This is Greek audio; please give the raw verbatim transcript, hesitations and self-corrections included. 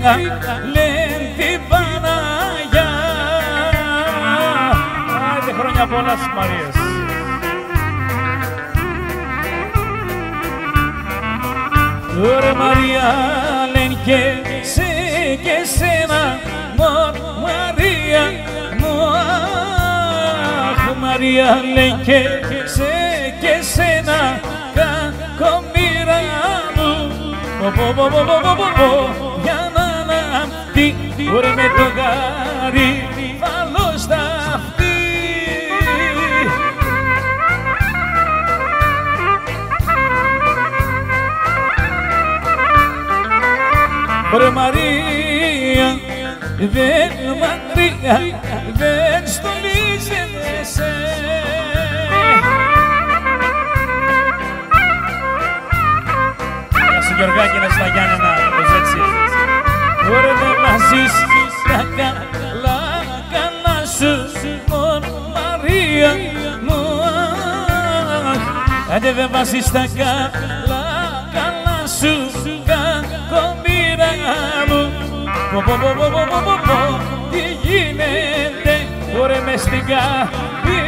Μαρία, λένε την Παναγιά. Άιντε χρόνια πολλά στις Μαρίες. Ωραία Μαρία, λένε και σε και σένα, μωρ Μαρία μου. Αχ Μαρία, λένε και σε και σένα, κακομοίρα μου. Για να αναπτύ, ωραία με το γάρι, βάλω στα αυτή. Ωραία Μαρία, δεν μακριά, δεν στολίζεσαι. Γεια σου Γιωργάκη, να στα Γιάννενα, πως έτσι. Ωραία δεν βάζεις τα καλά, καλά σου, μωρ Μαρία μου. Άντε δεν βάζεις τα καλά, καλά σου, κακομοίρα μου. Τι γίνεται, ωραία μες στην καρδιά.